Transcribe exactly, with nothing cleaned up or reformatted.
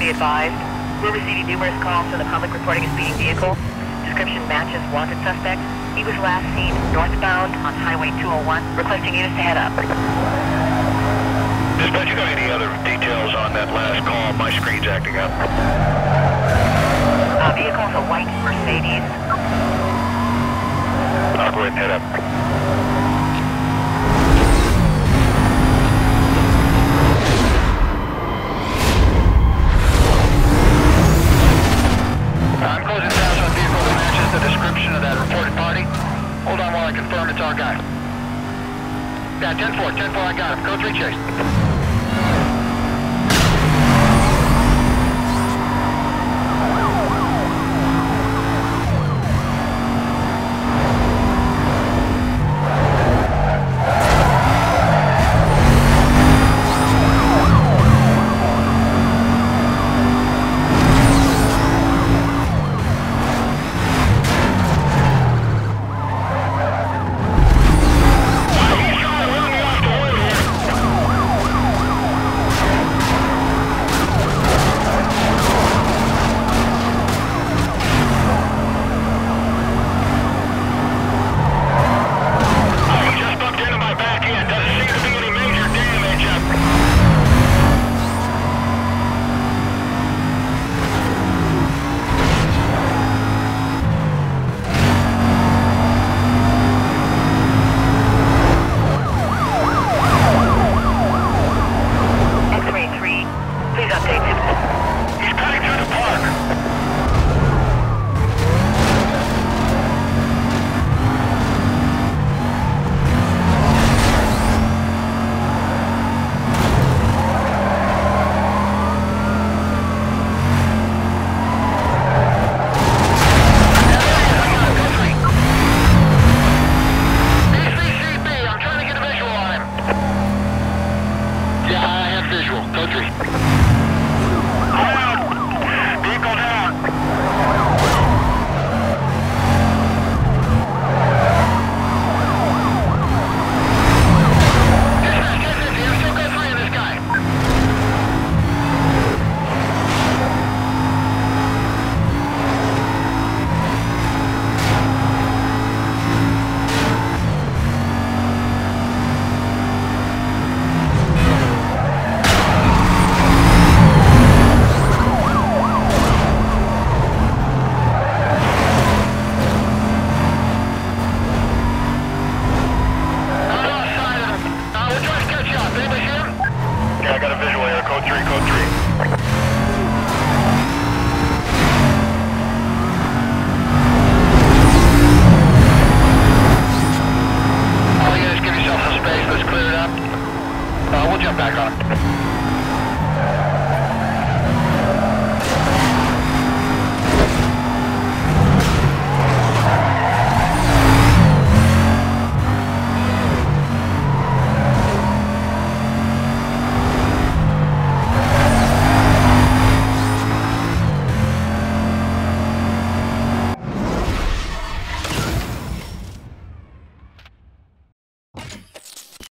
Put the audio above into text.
Be advised, we're receiving numerous calls from the public reporting a speeding vehicle. Description matches wanted suspect. He was last seen northbound on Highway two oh one, requesting units to head up. Dispatch, you got any other details on that last call? My screen's acting up. Uh, vehicle's a white Mercedes. I'll go ahead and head up. I'm closing down on vehicle that matches the description of that reported party. Hold on while I confirm it's our guy. Yeah, ten four, ten four, I got him. Code three chase. Back on him.